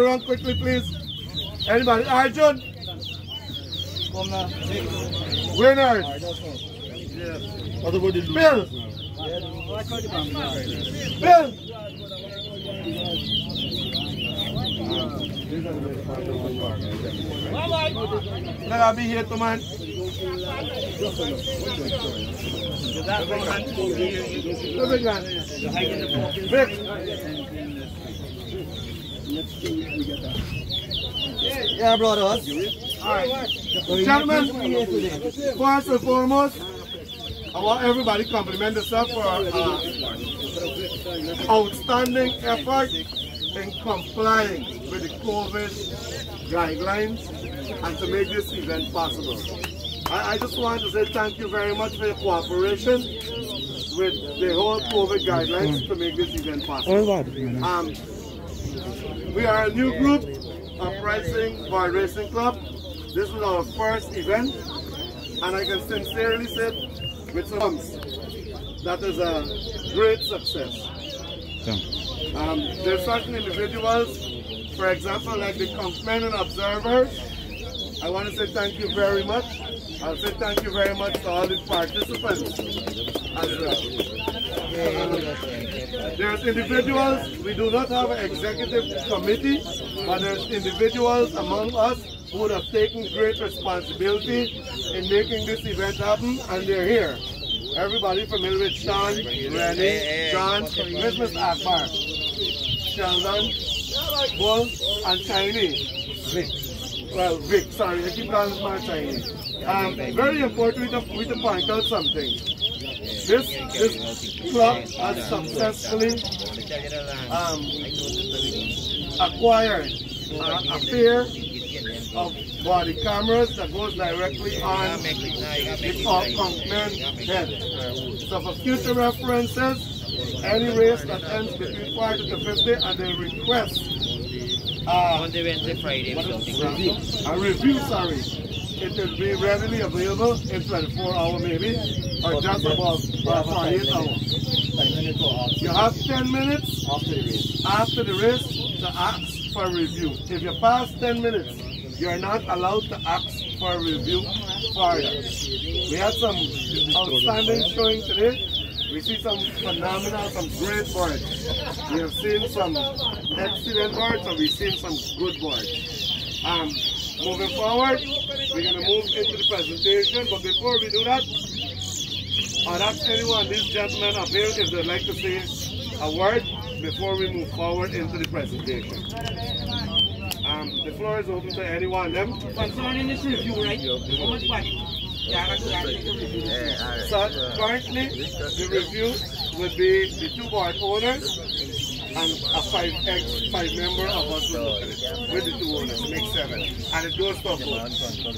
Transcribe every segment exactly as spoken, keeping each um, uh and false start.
around quickly, please. Anybody? Arjun? Winners. What about the Bill? Bill? Let I be here to man. Vic. Yeah, brothers. Alright. Gentlemen, first and foremost, I want everybody to compliment themselves for uh, outstanding effort in complying with the COVID guidelines and to make this event possible. I, I just want to say thank you very much for your cooperation with the whole COVID guidelines to make this event possible. Um, we are a new group of Pricing Board Racing Club. This is our first event, and I can sincerely say with some that is a great success. Um, there are certain individuals, for example, like the Conchman and Observers. I want to say thank you very much. I'll say thank you very much to all the participants as well. There's individuals, we do not have an executive committee, but there's individuals among us who would have taken great responsibility in making this event happen, and they're here. Everybody familiar with Sean, Rennie, John, where's Mister Akbar? Sheldon, Bull, and Chinese. Vic. Well, Vic, sorry, I keep calling my Chinese. Um, very important to, to point out something. This, this club has successfully um, acquired uh, a pair of body cameras that goes directly on the Conchman head. So for future references, any race that ends between forty to fifty and they request uh, Monday, Wednesday, Friday, a review, a review, sorry, it will be readily available in twenty-four hours maybe, or just about forty-eight hours. You have ten minutes after the race, after the race to ask for a review. If you pass ten minutes, you are not allowed to ask for a review further. We had some outstanding showing today. We see some phenomenal, some great boards. We have seen some excellent boards and we've seen some good boards. Um, moving forward, we're going to move into the presentation, but before we do that, I'd ask anyone, these gentlemen up here, if they'd like to say a word before we move forward into the presentation. Um, the floor is open to anyone of them. Concerning this review, right? How much money? So currently, the review would be the two board owners and a five ex five member of us will look at it with the two owners, make seven, and it goes to a vote.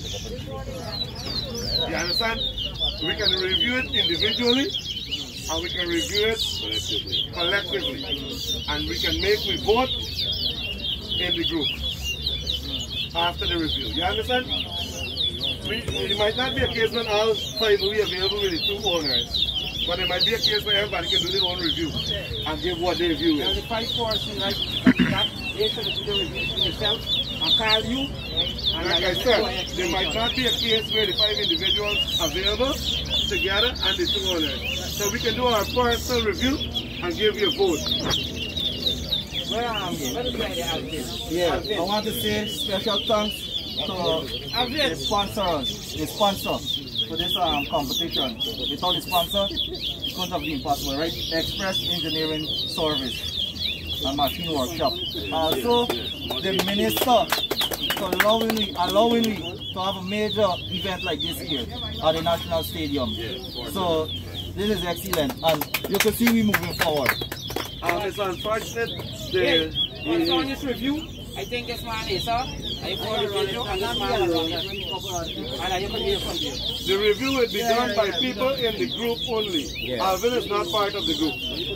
You understand? We can review it individually, and we can review it collectively, and we can make we vote in the group after the review. You understand? We, it might not be a case when all five will be available with the two owners, but it might be a case where everybody can do their own review and give what their view is. And the five person, right? That they should do the review to yourself and call you. And like I said, there might not be a case where the five individuals available together and the two owners. So we can do our personal review and give you a vote. Well, um, what is the idea of this? Yeah, I want to say special thanks to the sponsors, the sponsor for this um, competition. Without the sponsor, it couldn't have been possible, right? Express Engineering Service and Machine Workshop. Also, the minister for allowing me, allowing me to have a major event like this here at the National Stadium. So, this is excellent, and you can see we moving forward. Um, it's unfortunate. The, Yes, also on this review, I think this man is, sir. I for the video and this man is on it. And I can hear from you. the review will be done by people in the group only. Alvin is not part of the group.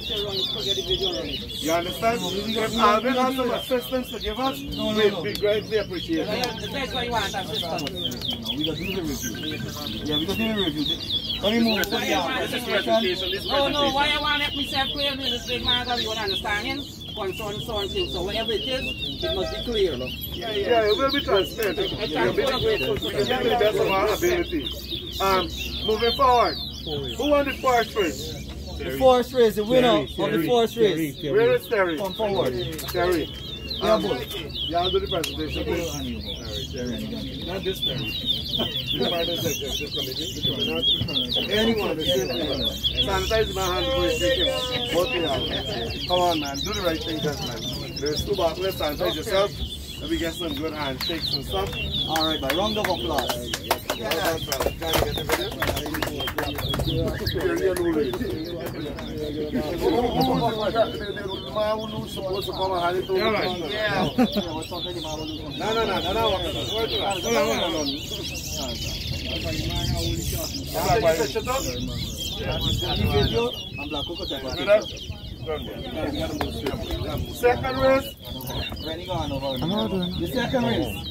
You understand? If Alvin has some assistance to give us, we'd be greatly appreciated. That's why you want assistance. We we got to do the review. Yeah, we got to do the review. Let me move to the presentation. No, no, why I want to let myself clear in this big man that you want to understand him? Concern certain things. So whatever it is, it must be clear. No? Yeah, yeah, it will be transparent. We can do the best of our ability. Um, moving forward, who won the forest race? The forest race, the winner of the forest race. Where is Terry? Come forward. Terry. Yeah, Um, boy. y'all do the presentation, please. Not this time. This part of the this committee. Anyone, sanitize my hands before you shake him. Both of y'all. Come on, man. Do the right thing, gentlemen. There's two bottles. Sanitize yourself. Let me get some good handshakes and stuff. All right, by round of applause. Well done, fella. Can you get the video? You're real new lady. The man who lose supposed to come and hand it over to us. Yeah. No, no, no, no, no. Where to that? No, no, no, no. Black Cocoa shut up? I'm Black Cocoa Tech. Good up? Second race. Rennie gone over. The second race.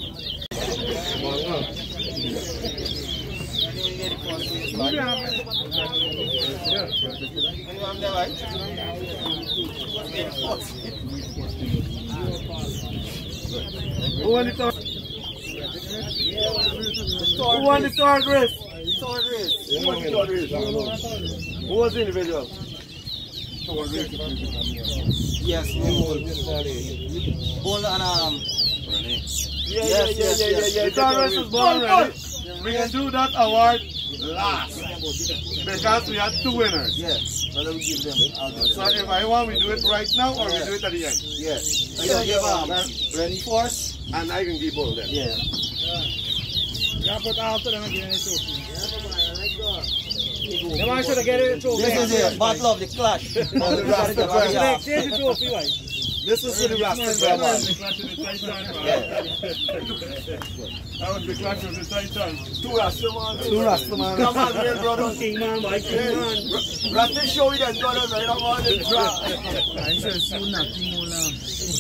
Who won the third? Who won the third race? Third race. Who won the third race? Who was the individual? Yes, Bull. Bull and um. Yeah, yeah, yeah, yeah, yeah, yeah. The third race is born already. We can do that award last because we had two winners. Yes, but let me give them. So if I want, we do it right now or we do it at the end. Yes. I can give um Rennie first. And I can give both then. Yeah. Yeah, but after them again, it's okay. The man should have get it trophy. This is a battle of the clash. Of the Rasta. Change the trophy, right? This is the Rasta man. That was the clash of the Titans. Two Rasta man. Two Rasta man. Come on, real brother. King man, my king man. Rasta show you that brothers right now on the track. I'm sure soon nothing more now.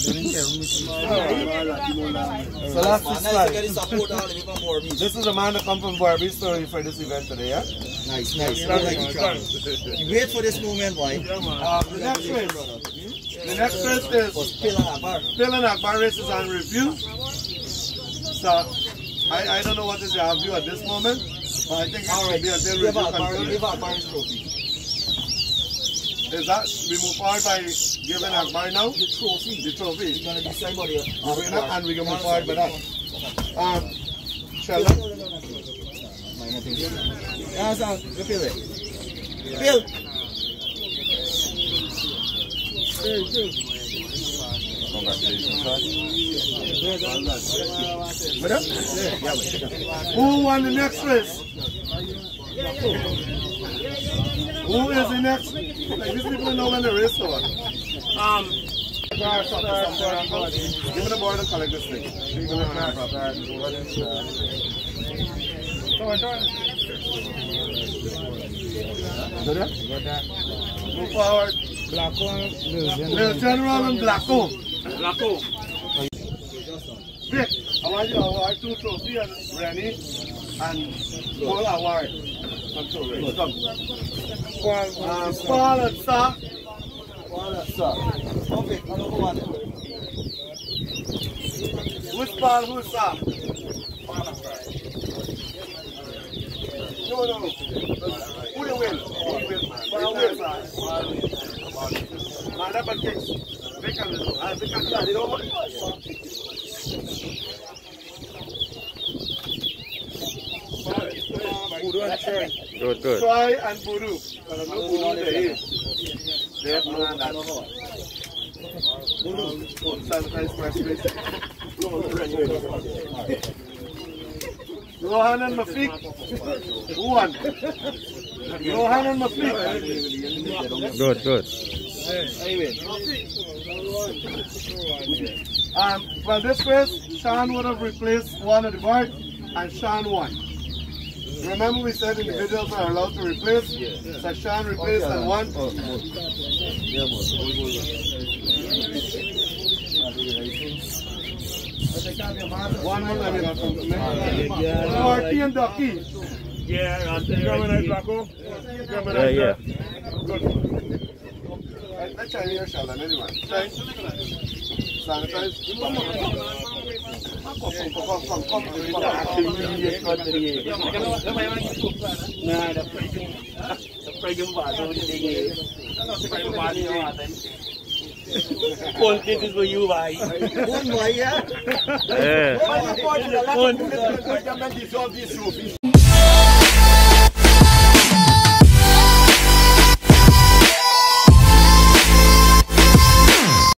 So that's the slide. This is the man that come from Barbie Story for this event today, yeah? Nice, nice. Wait for this moment, boy. Uh, the next race. The next race is Phil and Akbar. Phil and Akbar races on review. So I, I don't know what is your view at this moment, but I think it will be until Give review Akbar, continues. give Akbar's trophy. Is that we move forward by giving Akbar now? The trophy. The trophy. It's gonna be signed by the The winner, and we can move forward by that. Um, Sheldon? Yeah, so you feel it. Phil. Who won the next race? Who is the next? Like, these people know when the race starts. Um, Give me the board and collect this thing. Go there? Move forward. Little General and Blacko. Blacko. Vic, I want you to award two trophies and Rennie and Paul award. Control race. Come. Um, Paul and Sir. Paul and Sir. Okay, I'm number one. Which Paul, who's Sir? Paul and Sir. No, no. Who the win? Who the win, man? Paul win, sir. Man, that bad kicks. Vic and uh, Vic and Sir, you know what? Good, good. Troy and Voodoo. But I know Voodoo there is. They have no that. Voodoo. Sanitize my space. Rohan and Mafiq. Who won? Rohan and Mafiq. Good, good. Um, well, this race, Sean would have replaced one of the board, and Sean won. Remember we said individuals are allowed to replace? Yeah. So Sean replaced and won. One more time, you got something. Marty and Ducky. Yeah, I'll tell you. Come in, Blacko. Come in, Yeah, yeah. Good. Let's try your shoulder, anyway. Sanitize. Come on. Come, come, come, come, come. Nah, the pregnant, the pregnant bottle is the pregnant body. One thing is for you, boy. One boy, yeah? Yeah. One boy, Dissolve this soup.